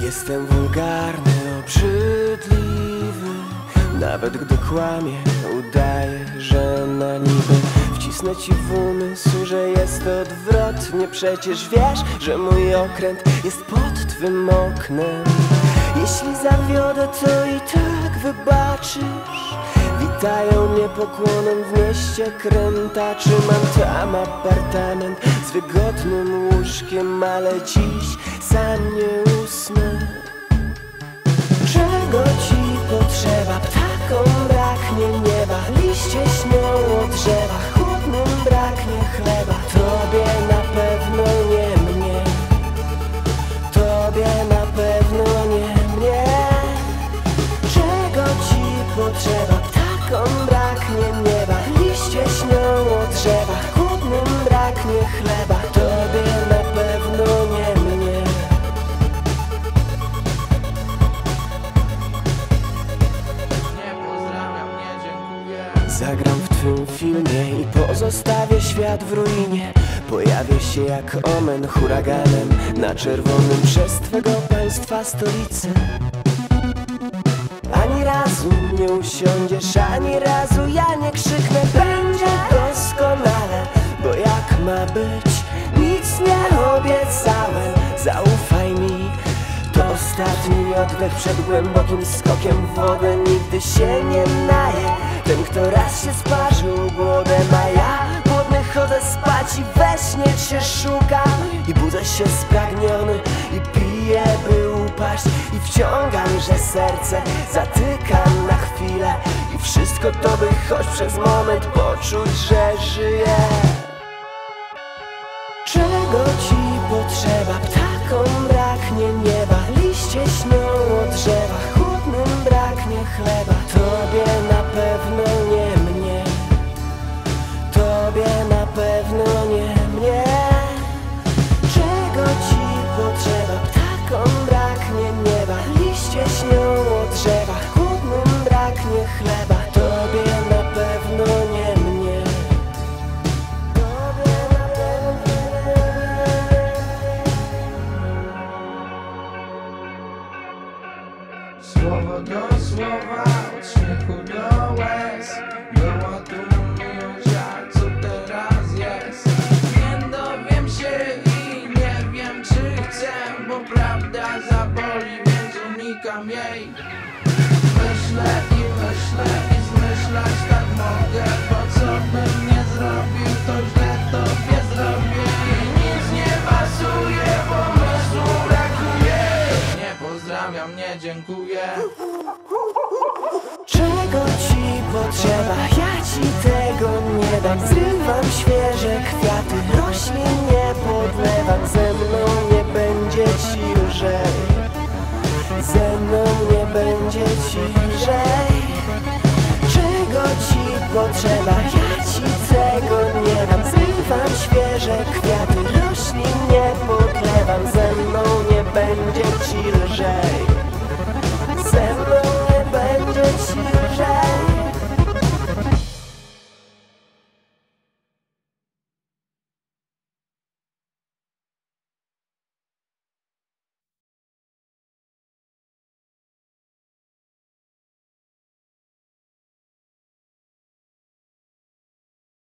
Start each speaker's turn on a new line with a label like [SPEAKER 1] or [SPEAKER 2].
[SPEAKER 1] Jestem wulgarny, obrzydliwy. Nawet gdy kłamię, udaję, że na niby. Wcisnę ci w umysł, że jest odwrotnie. Przecież wiesz, że mój okręt jest pod twym oknem. Jeśli zawiodę, to i tak wybaczysz. Witają mnie pokłonem w mieście krętaczy. Mam tam apartament z wygodnym łóżkiem, ale dziś sam nie usnę. Czego ci potrzeba? Ptakom braknie nieba, liście śnią o drzewach, chłodnym braknie chleba. Tobie na pewno nie mnie, tobie na pewno nie mnie. Czego ci potrzeba? Ptakom braknie nieba, liście śnią o drzewach, chłodnym braknie chleba. Tobie na pewno nie mnie. Zagram w twym filmie i pozostawię świat w ruinie. Pojawię się jak omen huraganem na czerwonym przez twego państwa stolicy. Ani razu nie usiądziesz, ani razu ja nie krzyknę. Będzie doskonale, bo jak ma być, nic nie obiecałem. Zaufaj mi, to ostatni oddech przed głębokim skokiem w wodę. Nigdy się nie naje ten, kto raz się sparzył głodem. A ja głodny chodzę spać i we śnie cię szukam. I budzę się spragniony i piję, by upaść. I wciągam, że serce zatykam na chwilę. I wszystko to, by choć przez moment poczuć, że żyję. Czego ci potrzeba? Ptakom braknie nieba, liście śnią o drzewach, chłodnym braknie chleba. Tobie na pewno nie mnie, tobie na pewno nie mnie. Czego ci potrzeba? Ptakom braknie nieba, liście śnią o drzewach, chłodnym braknie chleba. Tobie na pewno nie mnie.
[SPEAKER 2] Słowo do słowa, od śmiechu do łez. Była tu miłość, a co teraz jest? Nie dowiem się i nie wiem, czy chcę, bo prawda zaboli, więc unikam jej. Myślę i myślę i zmyślać tak mogę, bo co bym nie zrobił, to źle tobie zrobię. I nic nie pasuje, bo myślu brakuje. Nie pozdrawiam, nie dziękuję.
[SPEAKER 1] Czego ci potrzeba? Ja ci tego nie dam. Zrywam świeże kwiaty, roślin nie podlewam. Ze mną nie będzie ci lżej, ze mną nie będzie ci lżej. Czego ci potrzeba? Ja ci tego nie dam. Zrywam świeże kwiaty.